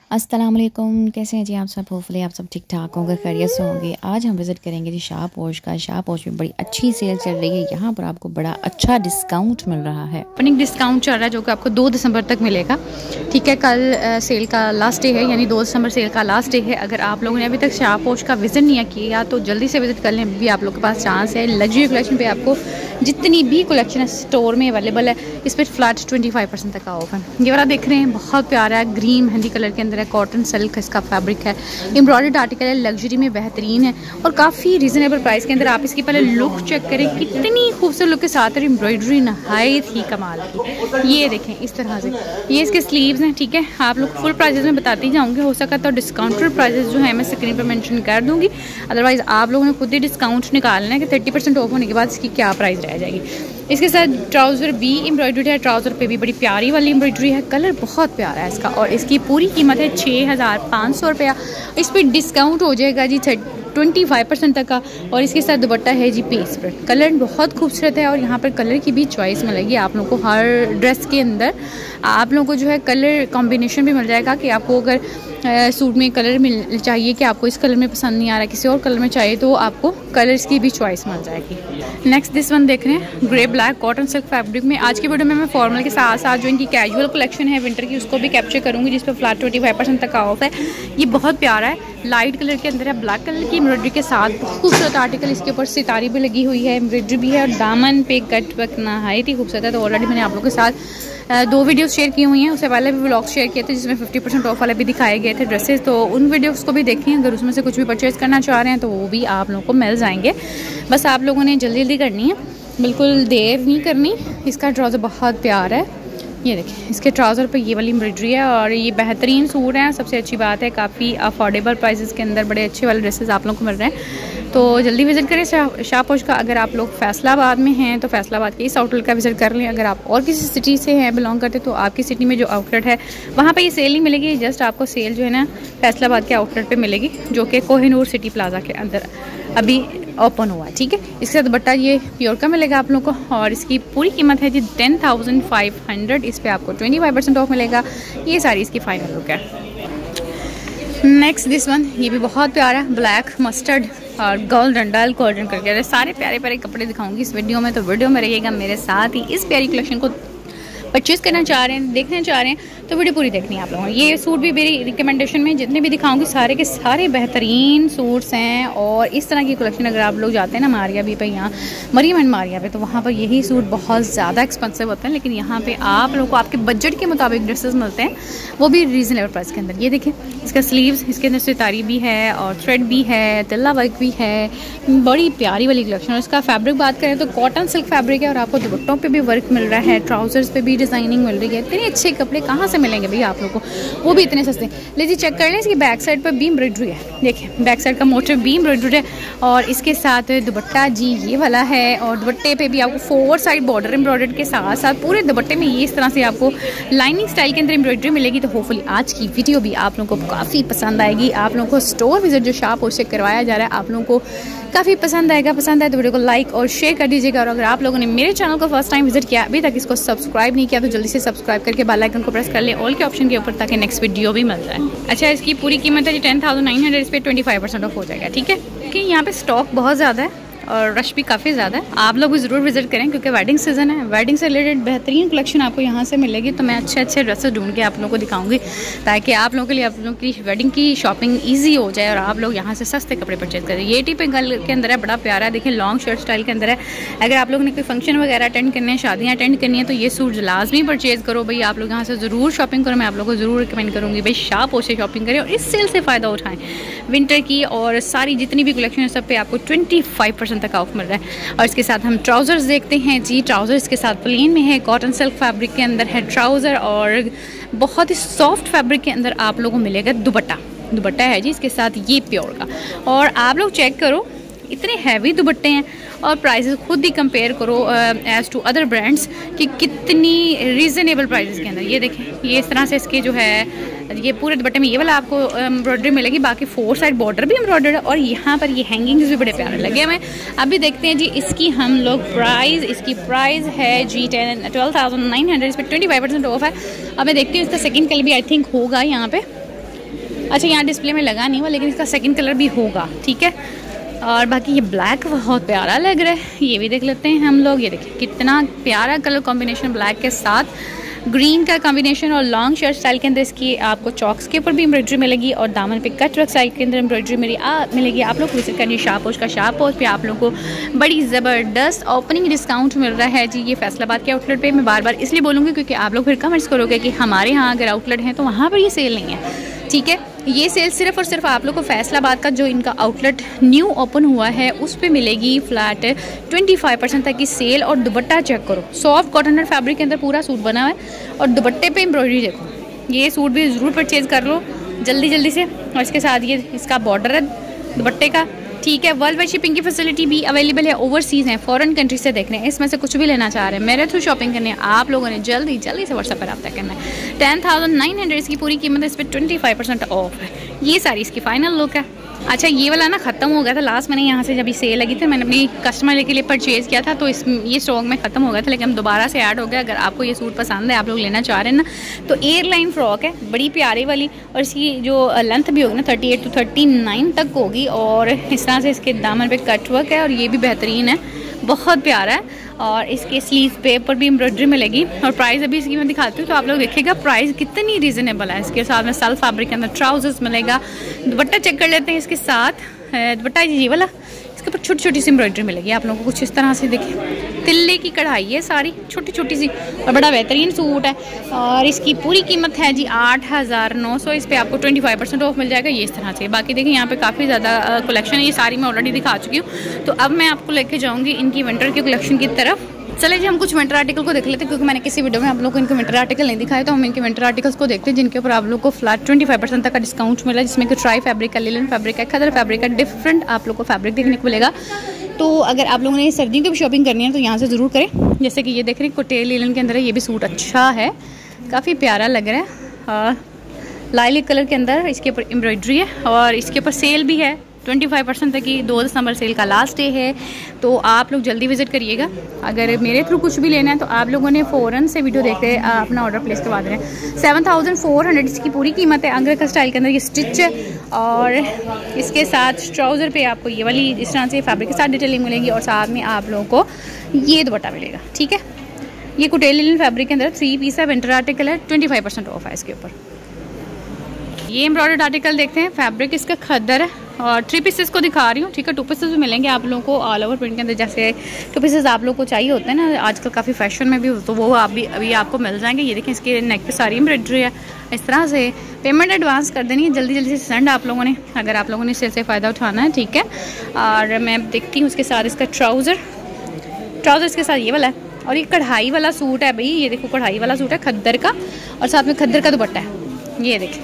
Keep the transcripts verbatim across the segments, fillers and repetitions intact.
अस्सलाम वालेकुम, कैसे हैं जी आप सब। होपफुली आप सब ठीक ठाक होंगे, खैरियत से होंगे। आज हम विज़िट करेंगे जी शाहपोश का। शाहपोश में बड़ी अच्छी सेल चल रही है। यहाँ पर आपको बड़ा अच्छा डिस्काउंट मिल रहा है। ओपनिंग डिस्काउंट चल रहा है जो कि आपको दो दिसंबर तक मिलेगा। ठीक है, कल आ, सेल का लास्ट डे है, यानी दो दिसंबर सेल का लास्ट डे है। अगर आप लोगों ने अभी तक शाहपोश का विज़िट नहीं किया तो जल्दी से विज़िट कर लें, भी आप लोग के पास चांस है। लग्जरी कलेक्शन पर आपको जितनी भी कलेक्शन है स्टोर में अवेलेबल है, इस पर फ्लैट ट्वेंटी फाइव परसेंट तक का ऑफ है। ये वाला देख रहे हैं, बहुत प्यारा है, ग्रीन मेहंदी कलर के अंदर है, कॉटन सिल्क इसका फैब्रिक है, एम्ब्रॉयडर्ड आर्टिकल है, लग्जरी में बेहतरीन है और काफ़ी रीजनेबल प्राइस के अंदर। आप इसकी पहले लुक चेक करें, कितनी खूबसूरत लुक के साथ है। एम्ब्रॉयडरी नहायत ही कमाल की, ये देखें इस तरह से। ये इसके स्लीव्स हैं। ठीक है, आप लोग फुल प्राइजेस में बताती जाऊँगी, हो सका तो डिस्काउंटेड प्राइजेस जो है मैं स्क्रीन पर मेंशन कर दूँगी। अदरवाइज़ आप लोगों ने खुद ही डिस्काउंट निकालना है कि थर्टी परसेंट ऑफ होने के बाद इसकी क्या प्राइस रह जाएगी। इसके साथ ट्राउज़र भी एम्ब्रॉयडर्ड है, ट्राउज़र पे भी बड़ी प्यारी वाली एम्ब्रॉयडरी है, कलर बहुत प्यारा है इसका और इसकी पूरी कीमत है छः हज़ार पाँच सौ रुपया। इस पर डिस्काउंट हो जाएगा जी ट्वेंटी फाइव परसेंट तक का। और इसके साथ दुपट्टा है जी पेस्ट पर। कलर बहुत खूबसूरत है और यहाँ पर कलर की भी चॉइस मिलेगी आप लोगों को। हर ड्रेस के अंदर आप लोगों को जो है कलर कॉम्बिनेशन भी मिल जाएगा कि आपको अगर आ, सूट में कलर मिल चाहिए कि आपको इस कलर में पसंद नहीं आ रहा, किसी और कलर में चाहिए, तो आपको कलर्स की भी चॉइस मिल जाएगी। नेक्स्ट दिस वन देख रहे हैं, grey black cotton silk fabric में। आज की वीडियो में मैं फॉर्मल के साथ साथ जो इनकी कैजुअल कलेक्शन है विंटर की, उसको भी कैप्चर करूँगी, जिस पर फ्लैट ट्वेंटी फाइव परसेंट तक का ऑफ है। ये बहुत प्यारा है, लाइट कलर के अंदर है, ब्लैक कलर की एम्ब्रॉयडरी के साथ बहुत खूबसूरत आर्टिकल। इसके ऊपर सितारी भी लगी हुई है, एम्ब्रॉयडरी भी है और दामन पे कट वर्क नहायत ही खूबसूरत है। तो ऑलरेडी मैंने आप लोगों के साथ दो वीडियोस शेयर की हुई हैं, उससे पहले भी व्लॉग शेयर किए थे जिसमें फिफ्टी परसेंट ऑफ वाले भी दिखाए गए थे ड्रेसेस। तो उन वीडियोस को भी देखें, अगर उसमें से कुछ भी परचेज़ करना चाह रहे हैं तो वो भी आप लोगों को मिल जाएंगे। बस आप लोगों ने जल्दी जल्दी करनी है, बिल्कुल देर नहीं करनी। इसका ट्राउज़र बहुत प्यारा है, ये देखिए इसके ट्राउज़र पे ये वाली एम्ब्रॉयडरी है और ये बेहतरीन सूट है। सबसे अच्छी बात है, काफ़ी अफोर्डेबल प्राइसेस के अंदर बड़े अच्छे वाले ड्रेसेस आप लोगों को मिल रहे हैं। तो जल्दी विज़िट करें शाह शाहपोश का। अगर आप लोग फैसलाबाद में हैं तो फैसलाबाद के इस आउटलेट का विज़िट कर लें। अगर आप और किसी सिटी से हैं बिलोंग करते तो आपकी सिटी में जो आउटलेट है वहाँ पे ये सेल नहीं मिलेगी। जस्ट आपको सेल जो है ना फैसलाबाद के आउटलेट पे मिलेगी, जो कि कोहिनूर सिटी प्लाजा के अंदर अभी ओपन हुआ है। ठीक है, इसके साथ दुपट्टा ये प्योर का मिलेगा आप लोगों को और इसकी पूरी कीमत है जी टेन थाउजेंड फाइव हंड्रेड। इस पर आपको ट्वेंटी फाइव परसेंट ऑफ मिलेगा। ये सारी इसकी फाइनल लुक है। नेक्स्ट दिस वन, ये भी बहुत प्यारा है, ब्लैक मस्टर्ड और गोल्डन डल गोल्डन करके सारे प्यारे प्यारे कपड़े दिखाऊंगी इस वीडियो में। तो वीडियो में रहिएगा मेरे साथ ही। इस प्यारी कलेक्शन को परचेज़ करना चाह रहे हैं, देखना चाह रहे हैं तो वीडियो पूरी देखनी है आप लोगों को। ये सूट भी मेरी रिकमेंडेशन में जितने भी दिखाऊंगी सारे के सारे बेहतरीन सूट्स हैं। और इस तरह की कलेक्शन अगर आप लोग जाते हैं ना मारिया भी पे, यहाँ मरियम एंड मारिया पे, तो वहाँ पर यही सूट बहुत ज़्यादा एक्सपेंसिव होते हैं, लेकिन यहाँ पे आप लोगों को आपके बजट के मुताबिक ड्रेसेस मिलते हैं, वो भी रीज़नेबल प्राइस के अंदर। ये देखिए इसका स्लीव्स, इसके अंदर सितारी भी है और थ्रेड भी है, तिल्ला वर्क भी है, बड़ी प्यारी वाली कलेक्शन। और इसका फैब्रिक बात करें तो कॉटन सिल्क फैब्रिक है और आपको दुपट्टों पर भी वर्क मिल रहा है, ट्राउजर्स पर भी डिज़ाइनिंग मिल रही है। इतने अच्छे कपड़े कहाँ से मिलेंगे भैया आप लोगों को, वो भी इतने सस्ते। लीजिए चेक कर लें, इसकी बैक साइड पर भी एम्ब्रॉयडरी है, देखिए बैक साइड का मोटिव भी एम्ब्रॉयडरी है और इसके साथ दुपट्टा जी ये वाला है। और दुपट्टे पे भी आपको फोर साइड बॉर्डर एम्ब्रॉयडर्ड के साथ साथ पूरे दुपट्टे में ये इस तरह से आपको लाइनिंग स्टाइल के अंदर एम्ब्रॉयडरी मिलेगी। तो होपफुली आज की वीडियो भी आप लोगों को काफ़ी पसंद आएगी। आप लोगों को स्टोर विजिट जो शाहपोश से करवाया जा रहा है आप लोगों को काफ़ी पसंद आएगा। पसंद आए तो वीडियो को लाइक और शेयर कर दीजिएगा। और अगर आप लोगों ने मेरे चैनल को फर्स्ट टाइम विजिट किया, अभी तक इसको सब्सक्राइब नहीं किया, तो जल्दी से सब्सक्राइब करके बेल आइकन को प्रेस कर लें ऑल के ऑप्शन के ऊपर, ताकि नेक्स्ट वीडियो भी मिल जाए। अच्छा, इसकी पूरी कीमत है जी टेन थाउजेंड नाइन हंड्रेड। इस पर ट्वेंटी फाइव परसेंट ऑफ हो जाएगा। ठीक है, क्योंकि यहाँ पे स्टॉक बहुत ज़्यादा है और रश भी काफ़ी ज़्यादा है। आप लोग भी ज़रूर विजिट करें क्योंकि वेडिंग सीजन है। वेडिंग से रिलेटेड बेहतरीन कलेक्शन आपको यहाँ से मिलेगी। तो मैं अच्छे अच्छे ड्रेसेस ढूंढ के आप लोगों को दिखाऊंगी, ताकि आप लोगों के लिए आप लोगों की वेडिंग की शॉपिंग ईजी हो जाए और आप लोग यहाँ से सस्ते कपड़े परचेज करें। ये टी पे गल के अंदर है, बड़ा प्यारा है, देखिए लॉन्ग शर्ट स्टाइल के अंदर है। अगर आप लोगों ने कोई फंक्शन वगैरह अटेंड करने हैं, शादियाँ अटेंड करनी है, तो ये सूट लाजमी परचेज करो भाई। आप लोग यहाँ से ज़रूर शॉपिंग करो, मैं आप लोगों को ज़रूर रिकमेंड करूँगी भाई शाहपोश से शॉपिंग करें और इस सेल से फ़ायदा उठाएँ विंटर की। और सारी जितनी भी कलेक्शन है सब पे आपको ट्वेंटी फाइव परसेंट तक ऑफ मिल रहा है। और इसके साथ हम ट्राउज़र्स देखते हैं जी। ट्राउज़र इसके साथ प्लेन में है, कॉटन सिल्क फैब्रिक के अंदर है ट्राउज़र और बहुत ही सॉफ्ट फैब्रिक के अंदर आप लोगों को मिलेगा दुपट्टा। दुपट्टा है जी इसके साथ ये प्योर का। और आप लोग चेक करो, इतने हैवी दुपट्टे हैं और प्राइसेस खुद ही कंपेयर करो एज़ टू अदर ब्रांड्स कि कितनी रीज़नेबल प्राइसेस के अंदर। ये देखें, ये इस तरह से इसके जो है ये पूरे दुपट्टे में ये वाला आपको एम्ब्रॉयडरी मिलेगी, बाकी फोर साइड बॉर्डर भी एम्ब्रॉयडर्ड है और यहाँ पर ये हैंगिंग्स भी बड़े प्यारे लगे हमें। अभी देखते हैं जी इसकी हम लोग प्राइस। इसकी प्राइस है जी ten twelve thousand nine hundred. इस पर ट्वेंटी फाइव परसेंट ऑफ है। अब मैं देखती हूँ इसका सेकेंड कलर भी आई थिंक होगा यहाँ पे। अच्छा यहाँ डिस्प्ले में लगा नहीं हुआ, लेकिन इसका सेकंड कलर भी होगा, ठीक है। और बाकी ये ब्लैक बहुत प्यारा लग रहा है, ये भी देख लेते हैं हम लोग। ये देखिए कितना प्यारा कलर कॉम्बिनेशन, ब्लैक के साथ ग्रीन का कॉम्बिनेशन। और लॉन्ग शर्ट स्टाइल के अंदर इसकी आपको चॉक्स के ऊपर भी एम्ब्रॉयडरी मिलेगी और दामन पे कट वर्क स्टाइल के अंदर एम्ब्रॉयडरी मेरी आ, मिलेगी। आप लोग विजिट करिए शाहपोश का। शाहपोश पे आप लोगों को बड़ी ज़बरदस्त ओपनिंग डिस्काउंट मिल रहा है जी। ये फैसलाबाद के आउटलेट पे मैं बार बार इसलिए बोलूँगी क्योंकि आप लोग फिर कमेंट्स करोगे कि हमारे यहाँ अगर आउटलेट हैं तो वहाँ पर ये सेल नहीं है, ठीक है। ये सेल सिर्फ और सिर्फ आप लोग को फैसलाबाद का जो इनका आउटलेट न्यू ओपन हुआ है उस पे मिलेगी फ्लैट पच्चीस परसेंट तक की सेल। और दुपट्टा चेक करो, सॉफ्ट कॉटन फैब्रिक के अंदर पूरा सूट बना हुआ है और दुपट्टे पे एम्ब्रॉयडरी देखो। ये सूट भी ज़रूर परचेज़ कर लो जल्दी जल्दी से। और इसके साथ ये इसका बॉर्डर है दुपट्टे का, ठीक है। वर्ल्ड वाइड शिपिंग की फैसिलिटी भी अवेलेबल है। ओवरसीज़ हैं, फॉरेन कंट्री से देख रहे हैं, इसमें से कुछ भी लेना चाह रहे हैं, मेरे थ्रू शॉपिंग करने आप लोगों ने जल्दी जल्दी से व्हाट्सएप पर रब्ता करना है। टेन थाउजेंड नाइन हंड्रेड इसकी पूरी कीमत है, इस पर ट्वेंटी फाइव परसेंट ऑफ है। ये सारी इसकी फाइनल लुक है। अच्छा ये वाला ना ख़त्म हो गया था लास्ट, मैंने यहाँ से जब ये सेल लगी थी मैंने अपनी कस्टमर के लिए परचेज़ किया था तो इस ये स्टॉक में ख़त्म हो गया था, लेकिन दोबारा से ऐड हो गया। अगर आपको ये सूट पसंद है, आप लोग लेना चाह रहे हैं ना, तो एयरलाइन फ्रॉक है बड़ी प्यारी वाली। और इसकी जो लेंथ भी होगी ना thirty eight to thirty nine तक होगी। और इस तरह से इसके दामन पे कट वर्क है और ये भी बेहतरीन है, बहुत प्यारा है। और इसके स्लीव पे ऊपर भी एम्ब्रॉयडरी मिलेगी। और प्राइस अभी इसकी मैं दिखाती हूँ तो आप लोग देखिएगा प्राइस कितनी रीज़नेबल है। इसके साथ में सेल्फ फैब्रिक के अंदर ट्राउजर्स मिलेगा। दुपट्टा चेक कर लेते हैं इसके साथ। दुपट्टा ये वाला, इसके ऊपर छोटी छोटी सी एम्ब्रॉयडरी मिलेगी आप लोगों को कुछ इस तरह से। देखिए तिल्ले की कढ़ाई है सारी, छोटी छोटी सी, और बड़ा बेहतरीन सूट है। और इसकी पूरी कीमत है जी आठ हज़ार नौ सौ। इस पर आपको ट्वेंटी फाइव परसेंट ऑफ मिल जाएगा ये इस तरह से। बाकी देखिए यहाँ पे काफ़ी ज़्यादा कलेक्शन है, ये सारी मैं ऑलरेडी दिखा चुकी हूँ। तो अब मैं आपको लेके जाऊँगी इनकी विंटर की कलेक्शन की तरफ। चले जी हम कुछ विंटर आर्टिकल को देख लेते हैं, क्योंकि मैंने किसी वीडियो में आप लोगों को इनके विंटर आर्टिकल नहीं दिखाए, तो हम इनके विंटर आर्टिकल्स को देखते हैं जिनके ऊपर आप लोग को फ्लैट ट्वेंटी फाइव परसेंट तक का डिस्काउंट मिला है। जिसमें कि ट्राई फैब्रिक का, लिलन फैब्रिक का, खदर फैब्रिक का, डिफरेंट आप लोग को फैब्रिक देखने को मिलेगा। तो अगर आप लोगों ने सर्दियों की भी शॉपिंग करनी है तो यहाँ से ज़रूर करें। जैसे कि ये देख रहे हैं कोटेल लिलन के अंदर है, ये भी सूट अच्छा है, काफ़ी प्यारा लग रहा है। और लाइलिक कलर के अंदर इसके ऊपर एम्ब्रॉयडरी है और इसके ऊपर सेल भी है पच्चीस परसेंट तक की। दो दिसंबर सेल का लास्ट डे है, तो आप लोग जल्दी विजिट करिएगा। अगर मेरे थ्रू कुछ भी लेना है तो आप लोगों ने फ़ौरन से वीडियो देख के अपना ऑर्डर प्लेस करवा देना है। सेवन थाउजेंड फोर हंड्रेड इसकी पूरी कीमत है। अंग्रेखा स्टाइल के अंदर ये स्टिच है और इसके साथ ट्राउज़र पे आपको ये वाली इस तरह से फैब्रिक के साथ डिटेलिंग मिलेगी और साथ में आप लोगों को ये दुपट्टा मिलेगा, ठीक है। ये कुटेल लिनन फैब्रिक के अंदर थ्री पीस है, विंटर आर्टिकल है, ट्वेंटी फाइव परसेंट ऑफ है इसके ऊपर। ये एम्ब्रॉयडर्ड आर्टिकल देखते हैं, फैब्रिक इसका खद्दर है और थ्री पीसेस को दिखा रही हूँ, ठीक है। टू पीसेस भी मिलेंगे आप लोगों को ऑल ओवर प्रिंट के अंदर, जैसे टू पीसेस आप लोगों को चाहिए होते हैं ना आजकल काफ़ी फैशन में भी, तो वो आप भी अभी आपको मिल जाएंगे। ये देखें इसके नेक पे सारी एम्ब्रॉयडरी है इस तरह से। पेमेंट एडवांस कर देनी है जल्दी जल्दी से सेंड आप लोगों ने, अगर आप लोगों ने इससे से फ़ायदा उठाना है, ठीक है। और मैं देखती हूँ उसके साथ इसका ट्राउज़र, ट्राउज़र इसके साथ ये वाला है और ये कढ़ाई वाला सूट है भाई। ये देखो कढ़ाई वाला सूट है खद्दर का और साथ में खद्दर का दुपट्टा है। ये देखें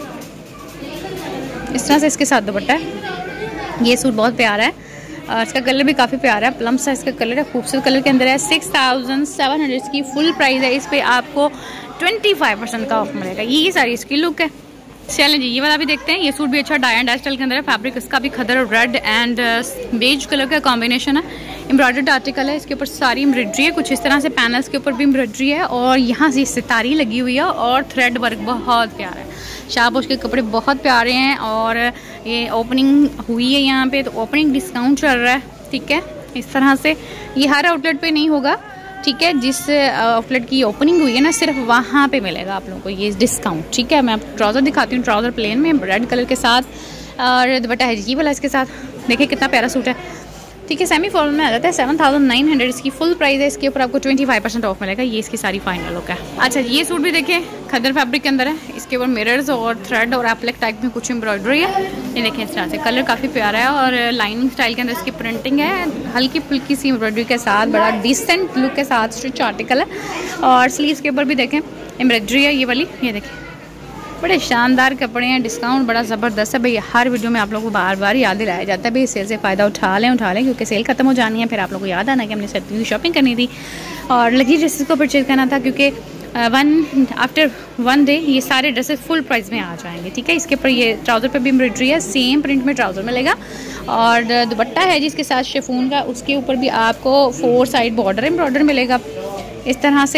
इस तरह से इसके साथ दुपट्टा है। ये सूट बहुत प्यारा है और इसका कलर भी काफ़ी प्यारा है, प्लम सा इसका कलर है, खूबसूरत कलर के अंदर है। सिक्स थाउजेंड सेवन हंड्रेड इसकी फुल प्राइस है। इस पर आपको ट्वेंटी फाइव परसेंट का ऑफ मिलेगा। ये सारी इसकी लुक है। चलें जी ये वाला भी देखते हैं। ये सूट भी अच्छा डाई एंड डाई स्टाइल के अंदर है। फैब्रिक इसका भी खदर और रेड एंड बेज कलर का कॉम्बिनेशन है। एम्ब्रॉयडर्ड आर्टिकल है, इसके ऊपर सारी एम्ब्रॉयडरी है, कुछ इस तरह से पैनल्स के ऊपर भी एम्ब्रॉयडरी है और यहाँ से सितारी लगी हुई है और थ्रेड वर्क बहुत प्यारा है। शाहपोश के कपड़े बहुत प्यारे हैं और ये ओपनिंग हुई है यहाँ पे, तो ओपनिंग डिस्काउंट चल रहा है, ठीक है। इस तरह से ये हर आउटलेट पे नहीं होगा, ठीक है। जिस आउटलेट की ओपनिंग हुई है ना सिर्फ वहाँ पे मिलेगा आप लोगों को ये डिस्काउंट, ठीक है। मैं आपको ट्राउज़र दिखाती हूँ, ट्राउज़र प्लेन में रेड कलर के साथ और दुपट्टा है जी वाला इसके साथ। देखिए कितना प्यारा सूट है, ठीक है। सेमी फॉर्मल में आ जाता है। सेवन थाउजेंड नाइन हंड्रेड इसकी फुल प्राइस है। इसके ऊपर आपको ट्वेंटी फाइव परसेंट ऑफ मिलेगा। ये इसकी सारी फाइनल लुक है। अच्छा ये सूट भी देखें खद्दर फैब्रिक के अंदर है। इसके ऊपर मिरर्स और थ्रेड और एप्लिक टाइप में कुछ एम्ब्रॉयडरी है। ये देखें इस तरह से कलर काफ़ी प्यारा है और लाइनिंग स्टाइल के अंदर इसकी प्रिंटिंग है, हल्की फुल्की सी एम्ब्रॉयडरी के साथ, बड़ा डिसेंट लुक के साथ स्टिच आर्टिकल है। और स्लीव्स के ऊपर भी देखें एम्ब्रॉयडरी है ये वाली। ये देखें बड़े शानदार कपड़े हैं, डिस्काउंट बड़ा ज़बरदस्त है भाई। हर वीडियो में आप लोगों को बार बार याद दिलाया जाता है भाई सेल से फ़ायदा उठा लें उठा लें क्योंकि सेल खत्म हो जानी है। फिर आप लोगों को याद आना कि हमने सर्दियों की शॉपिंग करनी थी और लगी ड्रेसेस को परचेज करना था, क्योंकि वन आफ्टर वन डे ये सारे ड्रेसेस फुल प्राइस में आ जाएंगे, ठीक है। इसके ऊपर ये ट्राउज़र पे भी एम्ब्रॉयडरी है, सेम प्रिंट में ट्राउज़र मिलेगा और दुपट्टा है जिसके साथ शिफॉन का, उसके ऊपर भी आपको फोर साइड बॉर्डर एम्ब्रॉयडर मिलेगा इस तरह से।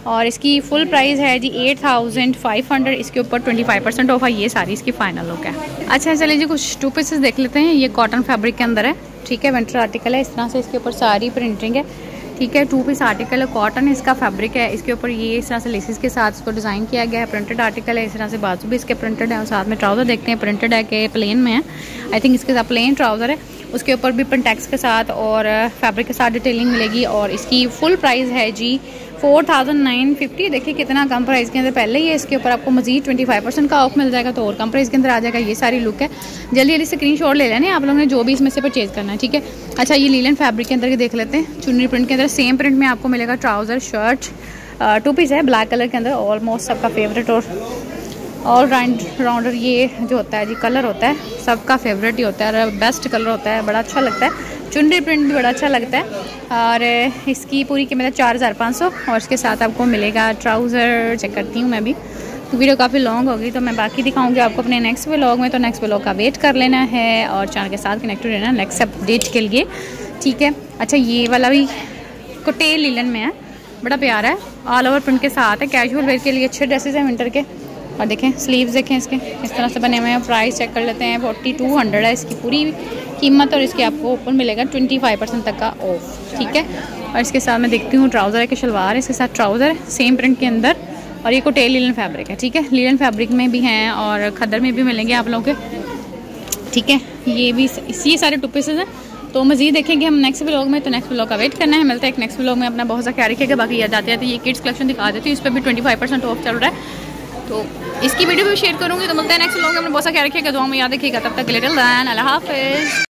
और इसकी फुल प्राइस है जी एट थाउजेंड फाइव हंड्रेड। इसके ऊपर ट्वेंटी फाइव परसेंट ऑफ है। ये सारी इसकी फाइनल लुक है। अच्छा चलिए जी कुछ टू पीसेस देख लेते हैं। ये कॉटन फैब्रिक के अंदर है, ठीक है, विंटर आर्टिकल है। इस तरह से इसके ऊपर सारी प्रिंटिंग है, ठीक है। टू पीस आर्टिकल है, कॉटन इसका फैब्रिक है। इसके ऊपर ये इस तरह से लेसिस के साथ इसको डिज़ाइन किया गया है। प्रिंटेड आर्टिकल है, इस तरह से बाजू भी इसके प्रिंटेड है। और साथ में ट्राउज़र देखते हैं प्रिंटेड है कि प्लेन में है। आई थिंक इसके साथ प्लेन ट्राउज़र है, उसके ऊपर भी प्रिंटेक्स के साथ और फैब्रिक के साथ डिटेलिंग मिलेगी। और इसकी फुल प्राइस है जी फोर थाउजेंड नाइन फिफ्टी। देखिए कितना कम प्राइस के अंदर पहले ही है। इसके ऊपर आपको मजीद ट्वेंटी फाइव परसेंट का ऑफ मिल जाएगा, तो और कम प्राइस के अंदर आ जाएगा। ये सारी लुक है। जल्दी जल्दी स्क्रीनशॉट ले लेना आप लोगों ने जो भी इसमें से परचेज करना है, ठीक है। अच्छा ये लीलन फैब्रिक के अंदर के देख लेते हैं। चुन्नी प्रिंट के अंदर सेम प्रिंट में आपको मिलेगा ट्राउज़र शर्ट, टू पीस है ब्लैक कलर के अंदर। ऑलमोस्ट सबका फेवरेट और ऑल राउंड राउंडर ये जो होता है जी कलर होता है सबका फेवरेट ही होता है और बेस्ट कलर होता है, बड़ा अच्छा लगता है। चुनरी प्रिंट भी बड़ा अच्छा लगता है। और इसकी पूरी कीमत चार हज़ार पाँच सौ और इसके साथ आपको मिलेगा ट्राउज़र। चेक करती हूँ मैं भी, तो वीडियो काफ़ी लॉन्ग होगी तो मैं बाकी दिखाऊंगी आपको अपने नेक्स्ट व्लॉग में। तो नेक्स्ट व्लॉग का वेट कर लेना है और चैनल के साथ कनेक्टेड रहना नेक्स्ट अपडेट के लिए, ठीक है। अच्छा ये वाला भी कोटेल लीलन में है, बड़ा प्यारा है, ऑल ओवर प्रिंट के साथ है। कैजुअल वेयर के लिए अच्छे ड्रेसेस हैं विंटर के। और देखें स्लीव्स देखें इसके इस तरह से बने हुए हैं। प्राइस चेक कर लेते हैं, फोर्टी टू हंड्रेड है इसकी पूरी कीमत। और इसके आपको ऊपर मिलेगा ट्वेंटी फाइव परसेंट तक का ऑफ, ठीक है। और इसके साथ मैं देखती हूँ ट्राउज़र है कि शलवार है। इसके साथ ट्राउज़र है सेम प्रिंट के अंदर और ये कोटेल लीलन फैब्रिक है, ठीक है। लीलन फैब्रिक में भी हैं और खद्दर में भी मिलेंगे आप लोगों के, ठीक है। ये भी ये सारे टू पीसेस हैं। तो मज़ीद देखेंगे हम नेक्स्ट व्लॉग में, तो नेक्स्ट व्लॉग का वेट करना है। मिलता है एक नेक्स्ट व्लॉग में। अपना बहुत सा ख्याल रखिएगा। बाकी याद आते हैं तो ये किड्स कलेक्शन दिखा देती हूँ, इस पर भी ट्वेंटी फाइव परसेंट ऑफ चल रहा है, तो इसकी वीडियो भी शेयर करूँगी। तो मिलता है नेक्स्ट व्लॉग में। अपना बहुत सा ख्याल रखिएगा, दुआ में याद रखिएगा। तब तक लिटिल दैन अल्लाह हाफिज़।